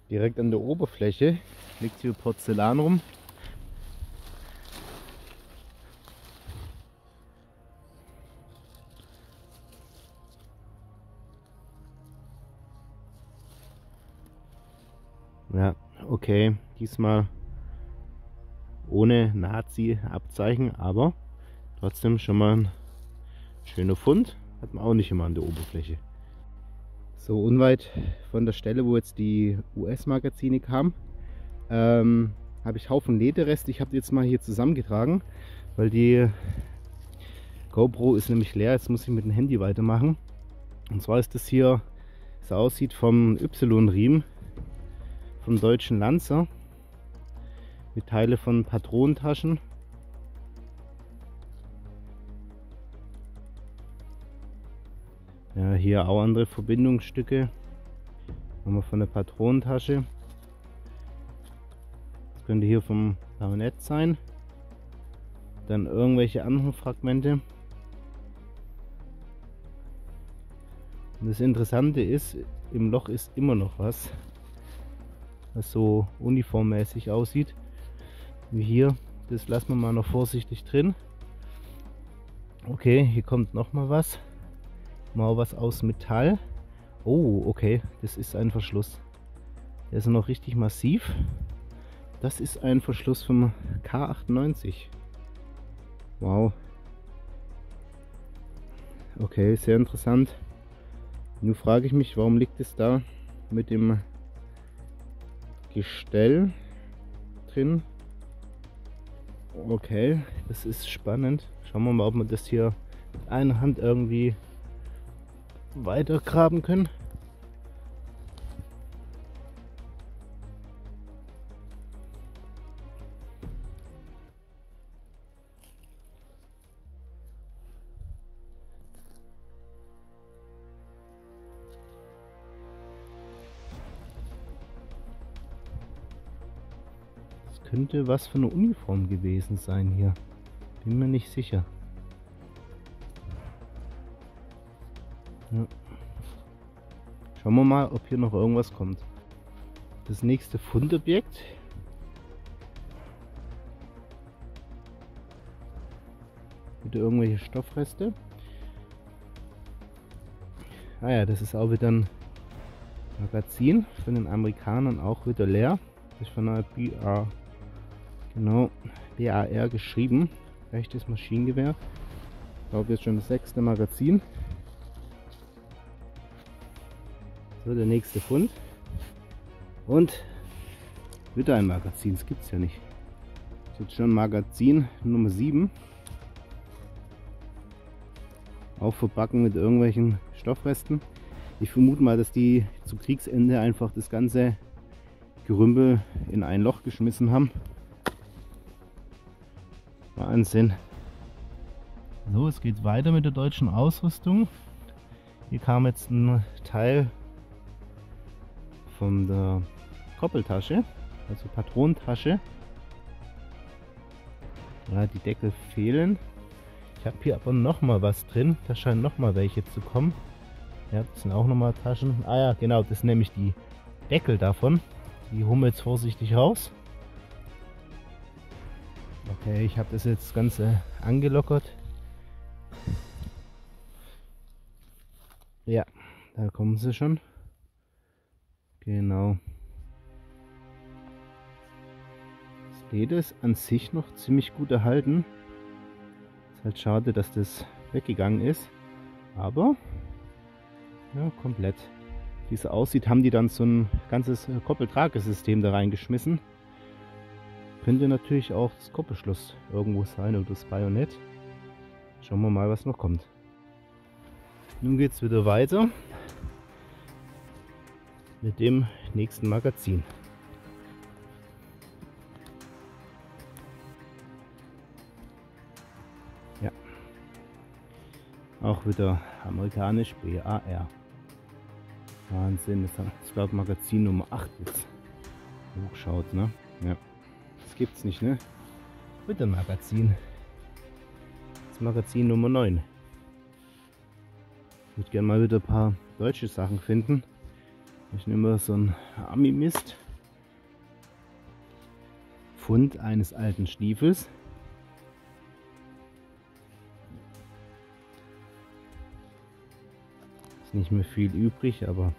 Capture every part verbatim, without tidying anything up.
Direkt an der Oberfläche liegt hier Porzellan rum. Ja, okay, diesmal ohne Nazi-Abzeichen, aber trotzdem schon mal ein schöner Fund. Hat man auch nicht immer an der Oberfläche. So unweit von der Stelle, wo jetzt die U S-Magazine kamen, ähm, habe ich Haufen Lederreste. Ich habe die jetzt mal hier zusammengetragen, weil die GoPro ist nämlich leer. Jetzt muss ich mit dem Handy weitermachen. Und zwar ist das hier, so aussieht, vom Y-Riemen vom deutschen Lanzer mit Teile von Patronentaschen. Ja, hier auch andere Verbindungsstücke. Haben wir von der Patronentasche. Das könnte hier vom Bajonett sein. Dann irgendwelche anderen Fragmente. Und das Interessante ist, im Loch ist immer noch was, was so uniformmäßig aussieht. Wie hier. Das lassen wir mal noch vorsichtig drin. Okay, hier kommt noch mal was. Mal was aus Metall. Oh, okay, das ist ein Verschluss. Der ist noch richtig massiv. Das ist ein Verschluss vom K achtundneunzig. Wow. Okay, sehr interessant. Nun frage ich mich, warum liegt es da mit dem Gestell drin? Okay, das ist spannend. Schauen wir mal, ob wir das hier mit einer Hand irgendwie weiter graben können. Das könnte was für eine Uniform gewesen sein hier. Bin mir nicht sicher. Ja. Schauen wir mal, ob hier noch irgendwas kommt. Das nächste Fundobjekt. Wieder irgendwelche Stoffreste. Ah ja, das ist auch wieder ein Magazin von den Amerikanern, auch wieder leer. Das ist von einer B A, genau, B A R geschrieben. Rechtes Maschinengewehr. Ich glaube jetzt schon das sechste Magazin. So, der nächste Fund. Und wieder ein Magazin, das gibt es ja nicht. Das ist jetzt schon Magazin Nummer sieben. Auch verbacken mit irgendwelchen Stoffresten. Ich vermute mal, dass die zu Kriegsende einfach das ganze Gerümpel in ein Loch geschmissen haben. Wahnsinn. So, es geht weiter mit der deutschen Ausrüstung. Hier kam jetzt ein Teil von der Koppeltasche, also Patronentasche. Ja, die Deckel fehlen. Ich habe hier aber noch mal was drin. Da scheinen noch mal welche zu kommen. Ja, das sind auch noch mal Taschen. Ah ja, genau, das sind nämlich die Deckel davon. Die holen wir jetzt vorsichtig raus. Okay, ich habe das jetzt das Ganze angelockert. Ja, da kommen sie schon. Genau. Das Leder ist an sich noch ziemlich gut erhalten. Ist halt schade, dass das weggegangen ist. Aber ja, komplett. Wie es aussieht, haben die dann so ein ganzes Koppeltragesystem da reingeschmissen. Könnte natürlich auch das Koppelschloss irgendwo sein oder das Bajonett. Schauen wir mal, was noch kommt. Nun geht es wieder weiter mit dem nächsten Magazin. Ja, auch wieder amerikanisch B A R. Wahnsinn, das ist glaube ich Magazin Nummer acht jetzt. Hochschaut, ne? Ja, das gibt's nicht, ne? Wieder ein Magazin. Das Magazin Nummer neun. Ich würde gerne mal wieder ein paar deutsche Sachen finden. Ich nehme so einen Army-Mist. Fund eines alten Stiefels. Ist nicht mehr viel übrig, aber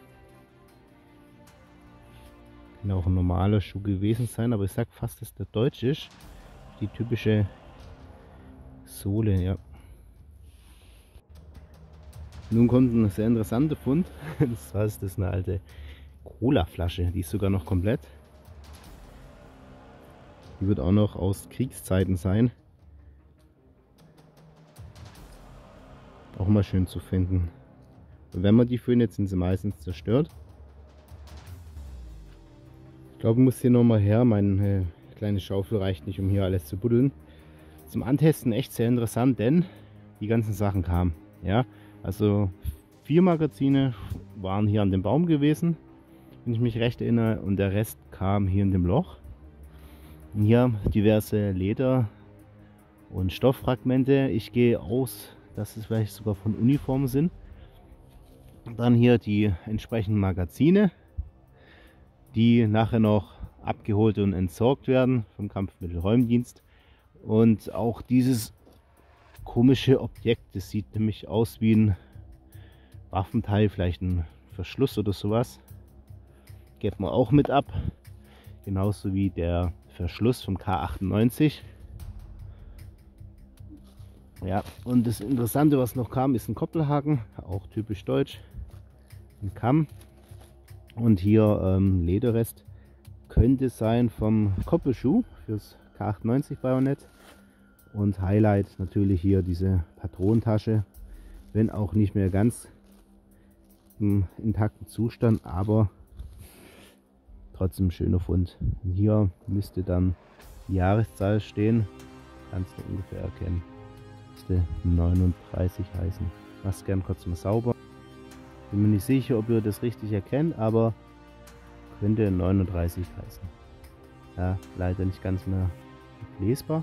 kann auch ein normaler Schuh gewesen sein. Aber ich sag fast, dass der deutsch ist. Die typische Sohle, ja. Nun kommt ein sehr interessanter Fund. Das heißt, das ist eine alte Cola-Flasche. Die ist sogar noch komplett. Die wird auch noch aus Kriegszeiten sein. Auch mal schön zu finden. Und wenn man die findet, sind sie meistens zerstört. Ich glaube, ich muss hier nochmal her. Meine kleine Schaufel reicht nicht, um hier alles zu buddeln. Zum Antesten echt sehr interessant, denn die ganzen Sachen kamen. Ja, also vier Magazine waren hier an dem Baum gewesen, wenn ich mich recht erinnere, und der Rest kam hier in dem Loch. Und hier diverse Leder- und Stofffragmente. Ich gehe aus, dass es vielleicht sogar von Uniformen sind. Dann hier die entsprechenden Magazine, die nachher noch abgeholt und entsorgt werden vom Kampfmittelräumdienst. Und auch dieses komische Objekt, das sieht nämlich aus wie ein Waffenteil, vielleicht ein Verschluss oder sowas. Geht man auch mit ab. Genauso wie der Verschluss vom K achtundneunzig. Ja, und das Interessante, was noch kam, ist ein Koppelhaken, auch typisch deutsch. Ein Kamm. Und hier ähm, Lederrest könnte sein vom Koppelschuh fürs K achtundneunzig Bajonett. Und Highlight natürlich hier diese Patronentasche, wenn auch nicht mehr ganz im intakten Zustand, aber trotzdem schöner Fund. Und hier müsste dann die Jahreszahl stehen, kannst du ungefähr erkennen. Müsste neununddreißig heißen. Ich mache es gern kurz mal sauber. Bin mir nicht sicher, ob ihr das richtig erkennt, aber könnte neununddreißig heißen. Ja, leider nicht ganz mehr lesbar.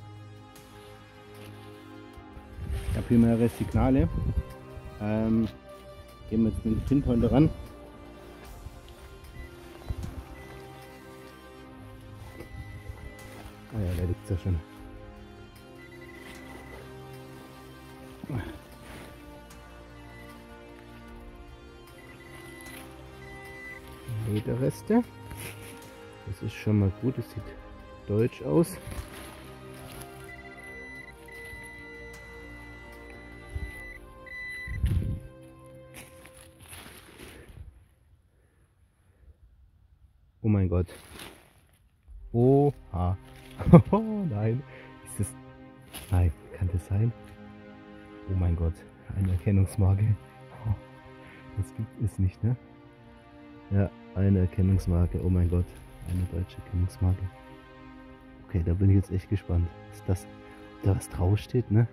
Ich habe hier mehrere Signale. Ähm, gehen wir jetzt mit dem Pinpointer ran. Ah ja, da liegt es ja schon. Lederreste. Das ist schon mal gut, das sieht deutsch aus. Oh mein Gott. Oha. Oh nein. Ist das... Nein, kann das sein? Oh mein Gott. Eine Erkennungsmarke. Oh, das gibt es nicht, ne? Ja, eine Erkennungsmarke. Oh mein Gott. Eine deutsche Erkennungsmarke. Okay, da bin ich jetzt echt gespannt. Ist das... Ob da was draufsteht, ne?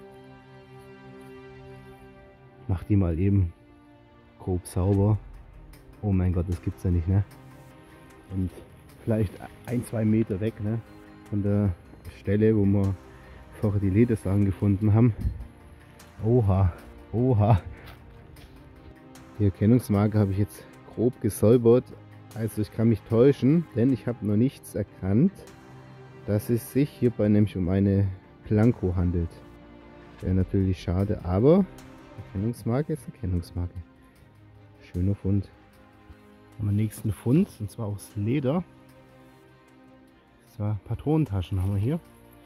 Ich mach die mal eben grob sauber. Oh mein Gott, das gibt's ja nicht, ne? Und vielleicht ein, zwei Meter weg, ne, von der Stelle, wo wir vorher die Ledersachen gefunden haben. Oha, oha. Die Erkennungsmarke habe ich jetzt grob gesäubert. Also ich kann mich täuschen, denn ich habe noch nichts erkannt, dass es sich hierbei nämlich um eine Planko handelt. Wäre natürlich schade, aber Erkennungsmarke ist Erkennungsmarke. Schöner Fund. Haben wir nächsten Fund, und zwar aus Leder. Das war Patronentaschen haben wir hier.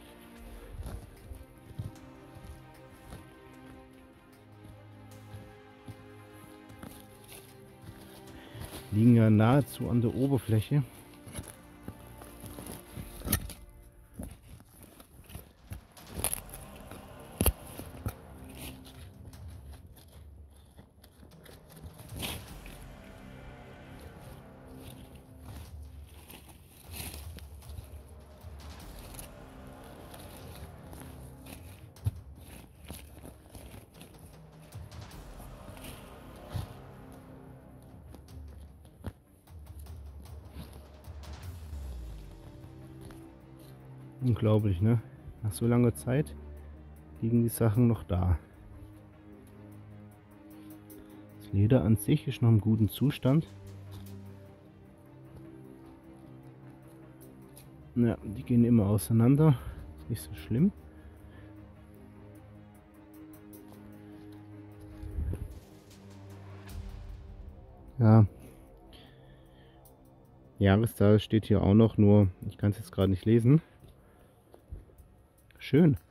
Liegen ja nahezu an der Oberfläche. Unglaublich, ne? Nach so langer Zeit liegen die Sachen noch da. Das Leder an sich ist noch im guten Zustand. Ja, die gehen immer auseinander. Ist nicht so schlimm. Ja. Jahreszahl steht hier auch noch, nur ich kann es jetzt gerade nicht lesen. Schön.